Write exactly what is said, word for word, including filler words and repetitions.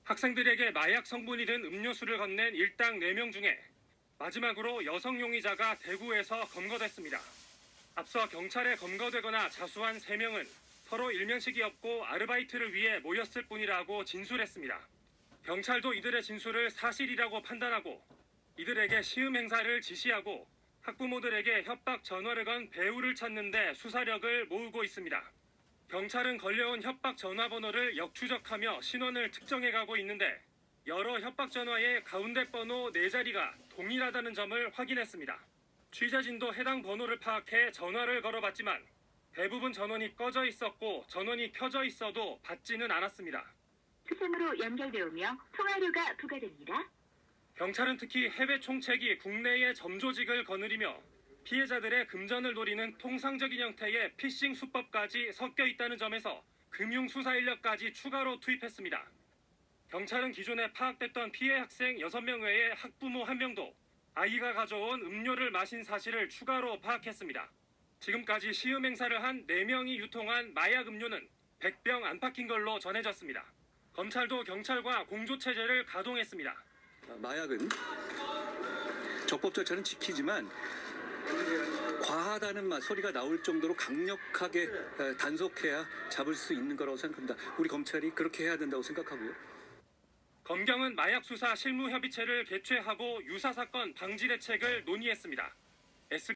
학생들에게 마약 성분이 든 음료수를 건넨 일당 네 명 중에 마지막으로 여성 용의자가 대구에서 검거됐습니다. 앞서 경찰에 검거되거나 자수한 세 명은 서로 일면식이 없고 아르바이트를 위해 모였을 뿐이라고 진술했습니다. 경찰도 이들의 진술을 사실이라고 판단하고 이들에게 시음 행사를 지시하고 학부모들에게 협박 전화를 건 배우를 찾는 데 수사력을 모으고 있습니다. 경찰은 걸려온 협박 전화번호를 역추적하며 신원을 특정해가고 있는데 여러 협박 전화의 가운데 번호 네 자리가 동일하다는 점을 확인했습니다. 취재진도 해당 번호를 파악해 전화를 걸어봤지만 대부분 전원이 꺼져 있었고 전원이 켜져 있어도 받지는 않았습니다. 수상으로 연결되오며 통화료가 부과됩니다. 경찰은 특히 해외 총책이 국내에 점조직을 거느리며 피해자들의 금전을 노리는 통상적인 형태의 피싱 수법까지 섞여 있다는 점에서 금융수사 인력까지 추가로 투입했습니다. 경찰은 기존에 파악됐던 피해 학생 여섯 명 외에 학부모 한 명도 아이가 가져온 음료를 마신 사실을 추가로 파악했습니다. 지금까지 시음 행사를 한 네 명이 유통한 마약 음료는 백 병 안팎인 걸로 전해졌습니다. 검찰도 경찰과 공조체제를 가동했습니다. 마약은 적법 절차는 지키지만 과하다는 말 소리가 나올 정도로 강력하게 단속해야 잡을 수 있는 거라고 생각합니다. 우리 검찰이 그렇게 해야 된다고 생각하고요. 검경은 마약 수사 실무협의체를 개최하고 유사 사건 방지 대책을 논의했습니다.